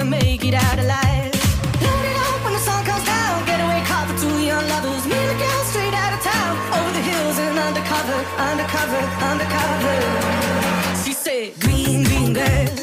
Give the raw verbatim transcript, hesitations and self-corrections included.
gonna make it out alive. Load it up when the sun comes down. Getaway car for two young lovers. Me and the girl straight out of town. Over the hills and undercover, undercover, undercover. She said, green, green girl.